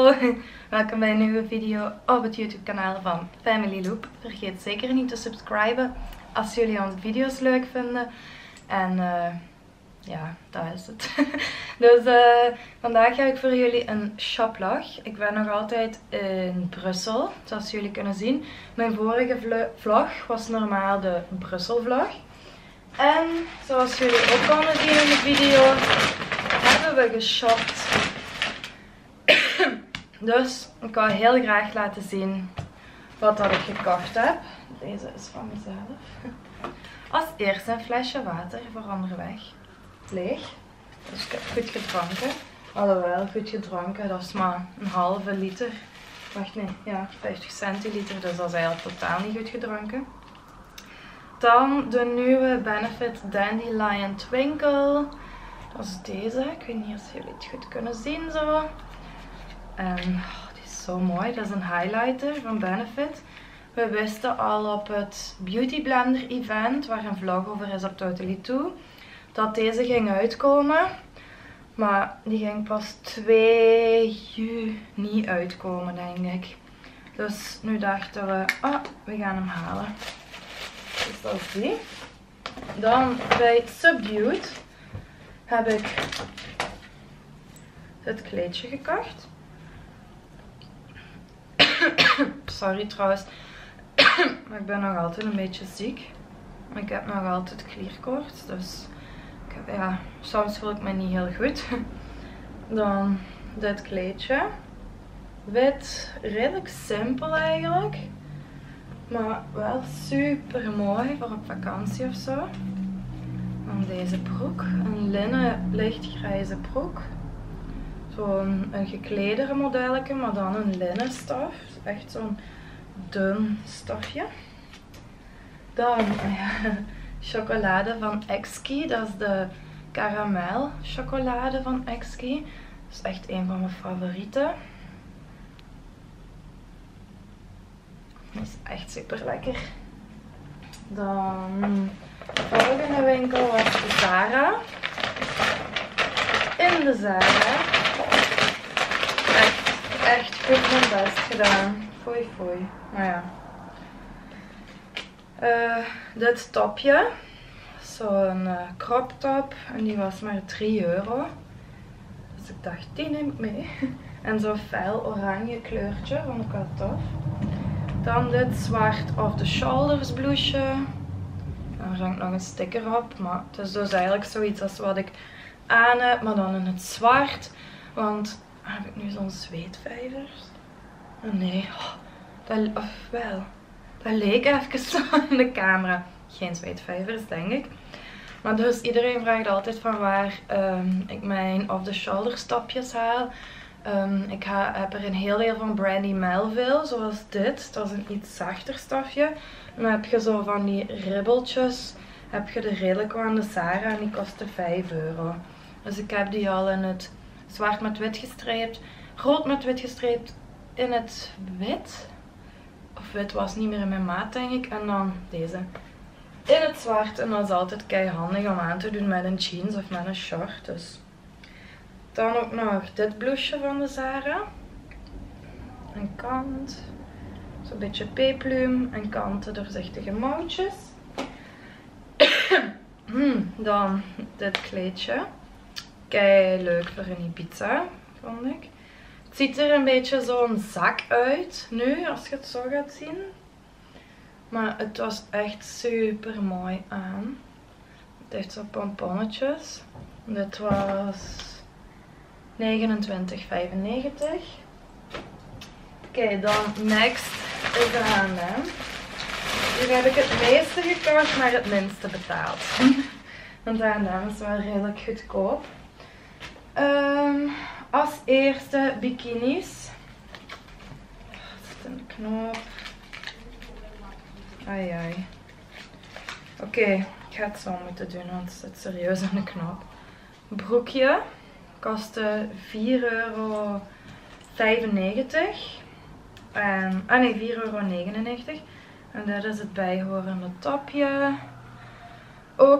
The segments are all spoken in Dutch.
Hallo, welkom bij een nieuwe video op het YouTube kanaal van Family Loop. Vergeet zeker niet te subscriben als jullie onze video's leuk vinden. En ja, dat is het. Dus vandaag ga ik voor jullie een shoplog. Ik ben nog altijd in Brussel, zoals jullie kunnen zien. Mijn vorige vlog was normaal de Brussel vlog. En zoals jullie ook konden zien in de video, hebben we geshopt. Dus ik wou heel graag laten zien wat dat ik gekocht heb. Deze is van mezelf. Als eerste een flesje water voor onderweg. Leeg. Dus ik heb goed gedronken. Alhoewel, goed gedronken, dat is maar een halve liter. Wacht, nee, ja, 50 centiliter, dus dat is eigenlijk totaal niet goed gedronken. Dan de nieuwe Benefit Dandelion Twinkle. Dat is deze. Ik weet niet of jullie het goed kunnen zien zo. En die is zo mooi. Dat is een highlighter van Benefit. We wisten al op het Beauty Blender event, waar een vlog over is op Totally Too, dat deze ging uitkomen. Maar die ging pas 2 juni uitkomen, denk ik. Dus nu dachten we, we gaan hem halen. Dus dat is die. Dan bij Subdued heb ik dit kleedje gekocht. Sorry trouwens, maar ik ben nog altijd een beetje ziek. Ik heb nog altijd klierkoorts, dus ja, soms voel ik me niet heel goed. Dan dit kleedje. Wit, redelijk simpel eigenlijk. Maar wel super mooi voor op vakantie of zo. Dan deze broek. Een linnen lichtgrijze broek. Zo'n gekledere modelletje, maar dan een linnen stof. Echt zo'n dun stofje. Dan chocolade van Exki. Dat is de karamel chocolade van Exki. Dat is echt een van mijn favorieten. Dat is echt super lekker. Dan de volgende winkel was de Zara. In de Zara. Echt goed mijn best gedaan. Foei foei. Maar ja. Dit topje. Zo'n crop top. En die was maar €3. Dus ik dacht, die neem ik mee. En zo'n fel oranje kleurtje. Vond ik wel tof. Dan dit zwart off the shoulders blouseje. Daar hangt nog een sticker op. Maar het is dus eigenlijk zoiets als wat ik aan heb. Maar dan in het zwart. Want heb ik nu zo'n zweetvijvers? Oh nee. Dat leek even zo in de camera. Geen zweetvijvers, denk ik. Maar dus iedereen vraagt altijd van waar ik mijn off the shoulder stopjes haal. Ik heb er een heel deel van Brandy Melville, zoals dit. Dat is een iets zachter stofje. En dan heb je zo van die ribbeltjes. Heb je de redelijk aan de Zara en die kosten €5. Dus ik heb die al in het zwart met wit gestreept, rood met wit gestreept, in het wit. Of wit was niet meer in mijn maat, denk ik. En dan deze. In het zwart. En dat is altijd kei handig om aan te doen met een jeans of met een short. Dus. Dan ook nog dit blouseje van de Zara. Een kant. Zo'n beetje peplum. En kanten doorzichtige mouwtjes. Dan dit kleedje. Kei leuk voor een Ibiza, vond ik. Het ziet er een beetje zo'n zak uit nu, als je het zo gaat zien. Maar het was echt super mooi aan. Het heeft zo pomponnetjes. Dit was €29,95. Oké, dan next is de H&M. Hier heb ik het meeste gekocht, maar het minste betaald. Want de H&M is wel redelijk goedkoop. Als eerste bikinis. Er zit een knoop. Ai ai. Oké, ik ga het zo moeten doen, want het zit serieus aan de knop. Broekje kostte €4,95. Nee, €4,99. En dit is het bijhorende topje. Ook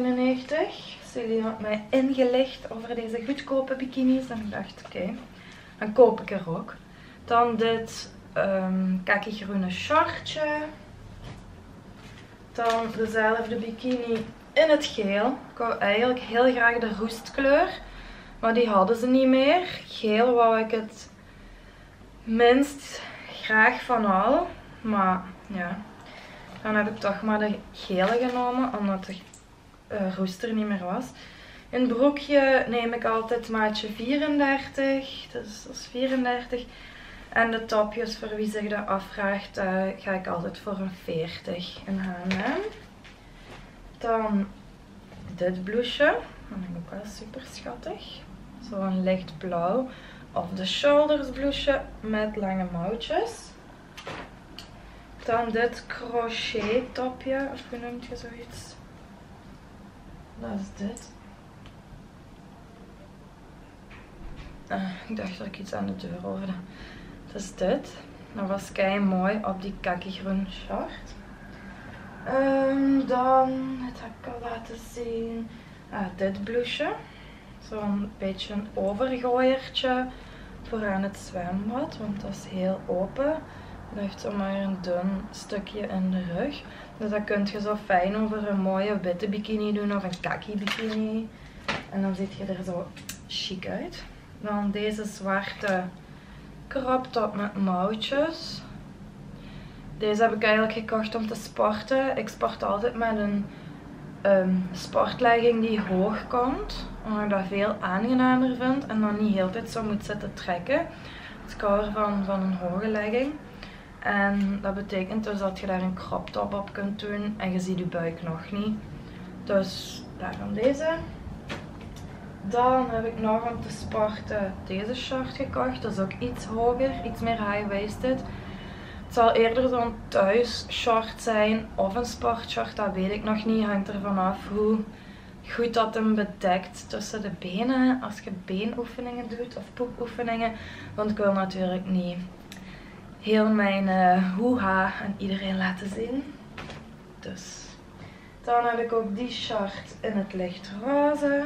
€4,99. Celine had mij ingelicht over deze goedkope bikinis. En ik dacht, oké, Dan koop ik er ook. Dan dit kaki groene shortje. Dan dezelfde bikini in het geel. Ik wou eigenlijk heel graag de roestkleur. Maar die hadden ze niet meer. Geel wou ik het minst graag van al. Maar ja, dan heb ik toch maar de gele genomen. Omdat de roester niet meer was. In het broekje neem ik altijd maatje 34. Dus dat is 34. En de topjes, voor wie zich dat afvraagt, ga ik altijd voor een 40 in H&M. Dan dit blouseje. Dat vind ik ook wel super schattig. Zo'n lichtblauw. Of de shoulders blouseje met lange mouwtjes. Dan dit crochet topje. Of hoe noemt je zoiets? Dat is dit. Ik dacht dat ik iets aan de deur hoorde. Dat is dit. Dat was kei mooi op die kaki groen short. Dan, dit heb ik al laten zien. Dit blouseje. Zo'n beetje een overgooiertje voor aan het zwembad. Want dat is heel open. Dat heeft zomaar een dun stukje in de rug. Dus dat kun je zo fijn over een mooie witte bikini doen of een kaki bikini. En dan ziet je er zo chic uit. Dan deze zwarte crop top met mouwtjes. Deze heb ik eigenlijk gekocht om te sporten. Ik sport altijd met een sportlegging die hoog komt. Omdat ik dat veel aangenamer vind en dan niet heel tijd zo moet zitten trekken. Dus ik hou ervan van een hoge legging. En dat betekent dus dat je daar een crop top op kunt doen en je ziet je buik nog niet. Dus daarom deze. Dan heb ik nog om te sporten deze short gekocht. Dat is ook iets hoger, iets meer high-waisted. Het zal eerder zo'n thuisshort zijn of een sportshort, dat weet ik nog niet. Hangt er vanaf hoe goed dat hem bedekt tussen de benen. Als je beenoefeningen doet of poepoefeningen. Want ik wil natuurlijk niet heel mijn hoeha aan iedereen laten zien. Dus dan heb ik ook die short in het lichtroze.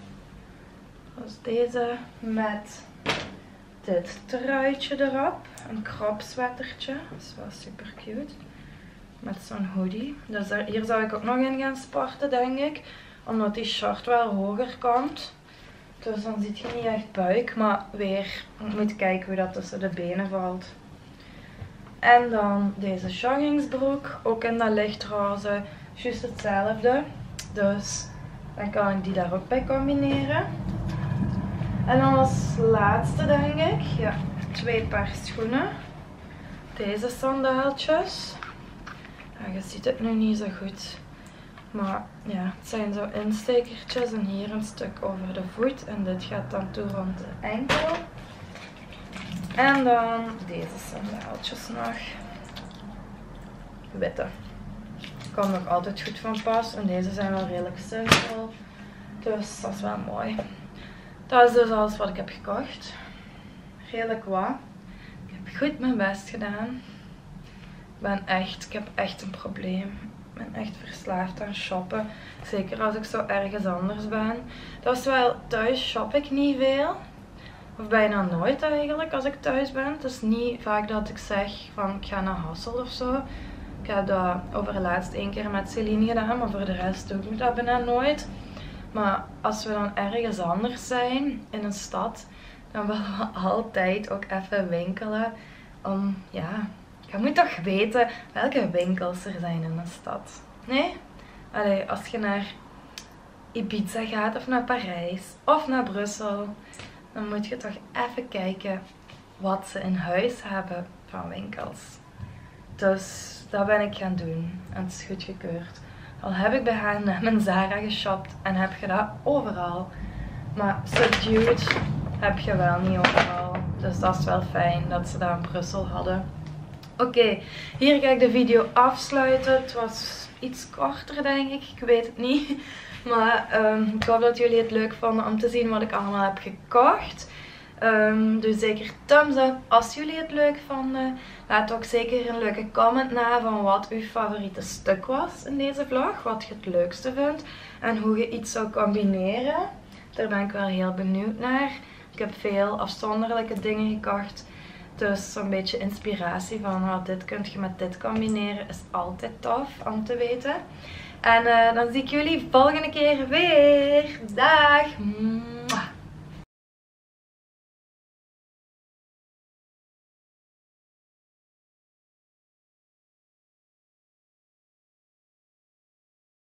Zoals deze met dit truitje erop. Een crop sweatertje. Dat is wel super cute. Met zo'n hoodie. Dus hier zou ik ook nog in gaan sporten, denk ik. Omdat die short wel hoger komt. Dus dan ziet je niet echt buik. Maar weer, je moet kijken hoe dat tussen de benen valt. En dan deze joggingsbroek. Ook in dat lichtroze. Juist hetzelfde. Dus dan kan ik die daar ook bij combineren. En dan als laatste denk ik, ja, 2 paar schoenen. Deze sandaaltjes. Ja, je ziet het nu niet zo goed. Maar ja, het zijn zo instekertjes en hier een stuk over de voet. En dit gaat dan toe rond de enkel. En dan deze sandaaltjes nog. Witte. Kan nog altijd goed van pas. En deze zijn wel redelijk simpel. Dus dat is wel mooi. Dat is dus alles wat ik heb gekocht. Redelijk wat. Ik heb goed mijn best gedaan. Ik heb echt een probleem. Ik ben echt verslaafd aan shoppen. Zeker als ik zo ergens anders ben. Dat is wel, thuis shop ik niet veel. Of bijna nooit eigenlijk als ik thuis ben. Het is niet vaak dat ik zeg van ik ga naar Hassel of zo. Ik heb dat overlaatst 1 keer met Celine gedaan. Maar voor de rest doe ik dat bijna nooit. Maar als we dan ergens anders zijn in een stad, dan willen we altijd ook even winkelen. Ja, je moet toch weten welke winkels er zijn in een stad. Nee? Allee, als je naar Ibiza gaat of naar Parijs of naar Brussel, dan moet je toch even kijken wat ze in huis hebben van winkels. Dus dat ben ik gaan doen en het is goedgekeurd. Al heb ik bij H&M en Zara geshopt en heb je dat overal. Maar Subdued heb je wel niet overal. Dus dat is wel fijn dat ze dat in Brussel hadden. Oké, hier ga ik de video afsluiten. Het was iets korter denk ik, ik weet het niet. Maar ik hoop dat jullie het leuk vonden om te zien wat ik allemaal heb gekocht. Doe zeker thumbs up als jullie het leuk vonden. Laat ook zeker een leuke comment na van wat uw favoriete stuk was in deze vlog. Wat je het leukste vindt. En hoe je iets zou combineren. Daar ben ik wel heel benieuwd naar. Ik heb veel afzonderlijke dingen gekocht. Dus zo'n beetje inspiratie van dit kun je met dit combineren is altijd tof om te weten. En dan zie ik jullie volgende keer weer. Dag!